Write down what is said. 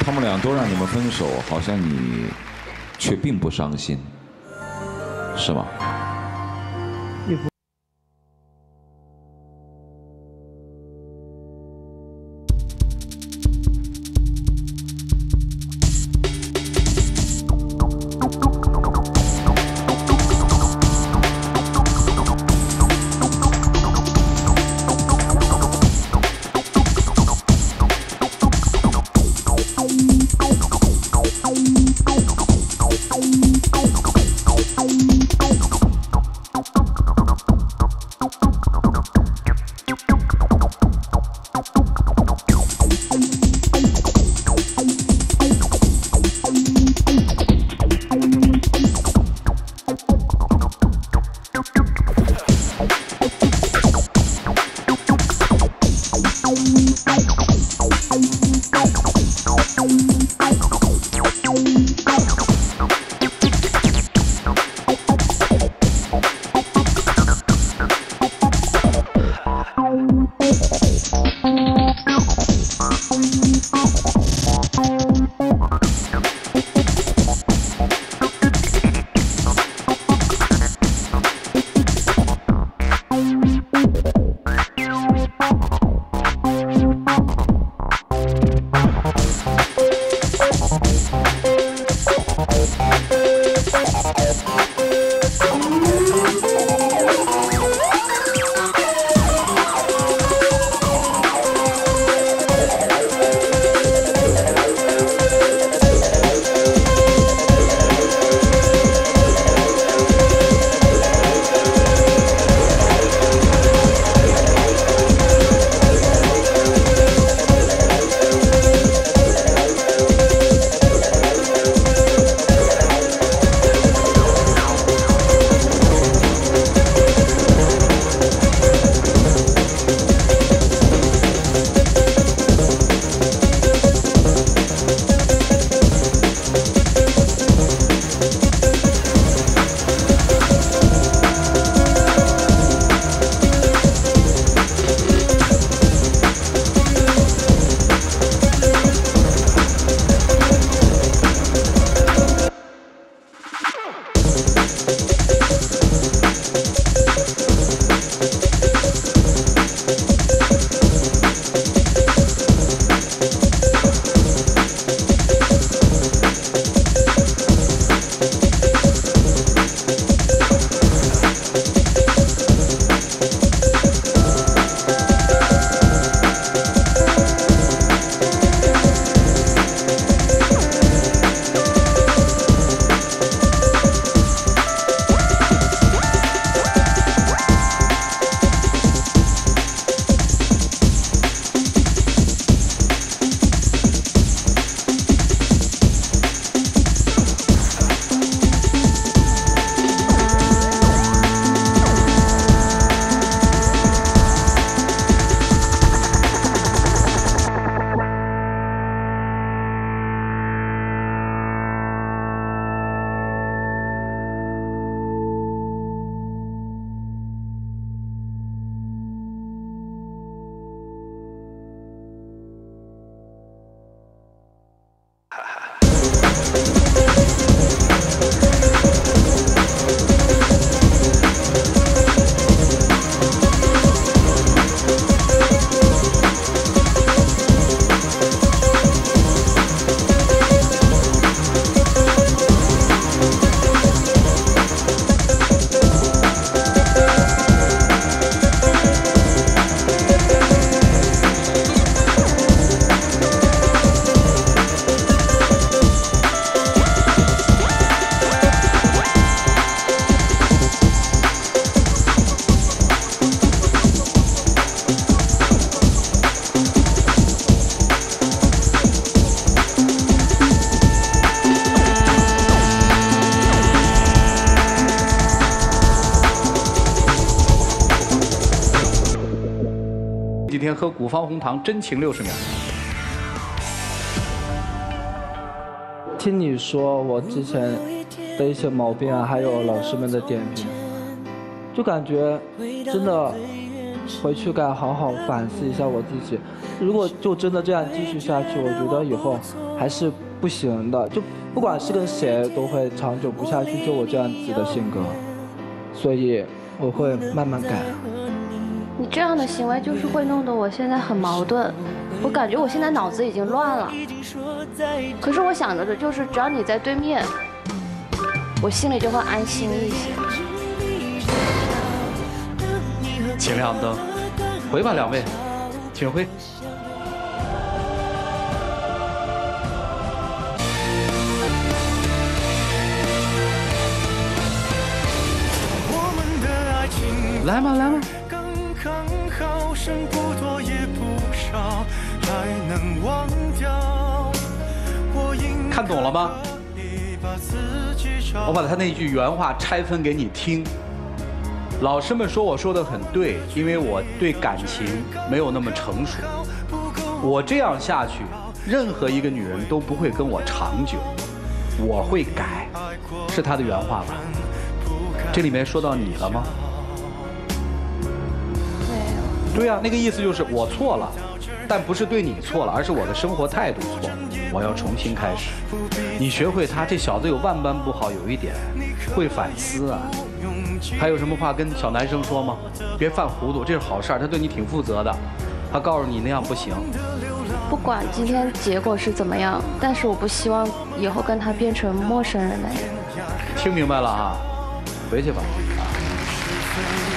他们俩都让你们分手，好像你却并不伤心，是吗？ 也不。 几天喝古方红糖，真情60秒。 听你说我之前的一些毛病啊，还有老师们的点评，就感觉真的回去该好好反思一下我自己， 如果就真的这样继续下去，我觉得以后还是不行的，就不管是跟谁都会长久不下去，就我这样子的性格，所以我会慢慢改。 你这样的行为就是会弄得我现在很矛盾，我感觉我现在脑子已经乱了。可是我想着的就是，只要你在对面，我心里就会安心一些。 请亮灯，回吧，两位，请回。来嘛，来嘛。看懂了吗？我把他那句原话拆分给你听。老师们说我说的很对，因为我对感情没有那么成熟。我这样下去，任何一个女人都不会跟我长久。我会改，是他的原话吧？这里面说到你了吗？对啊，那个意思就是我错了，但不是对你错了，而是我的生活态度错了，我要重新开始。你学会他，这小子有万般不好，有一点会反思啊。还有什么话跟小男生说吗？别犯糊涂，这是好事儿，他对你挺负责的。他告诉你那样不行。 不管今天结果是怎么样，但是我不希望以后跟他变成陌生人那样。 听明白了啊？回去吧。